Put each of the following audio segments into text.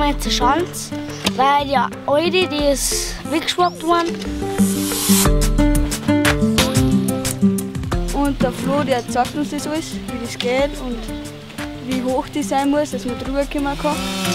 nicht zur Schanze, weil die alte, die ist weggeschwappt worden. Und der Flo, der zeigt uns das alles, wie das geht und wie hoch die sein muss, dass man drüber kommen kann.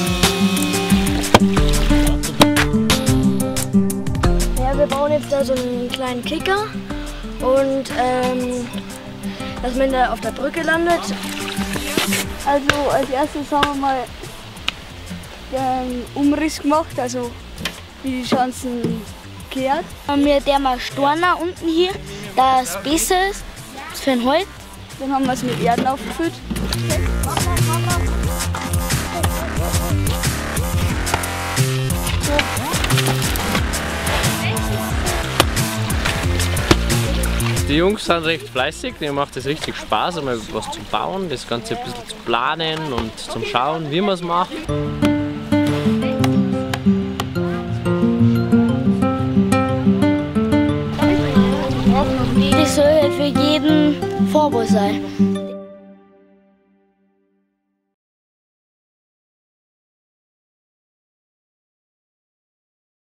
Ja, wir bauen jetzt da so einen kleinen Kicker und dass man da auf der Brücke landet. Also als erstes haben wir mal den Umriss gemacht, also wie die Schanzen kehrt. Wir haben mal Storner unten hier, das besser ist für den Holz. Dann haben wir es mit Erden aufgefüllt. Die Jungs sind recht fleißig, denen macht es richtig Spaß, einmal was zu bauen, das Ganze ein bisschen zu planen und zum Schauen, wie man es macht. Das soll halt für jeden Vorbild sein.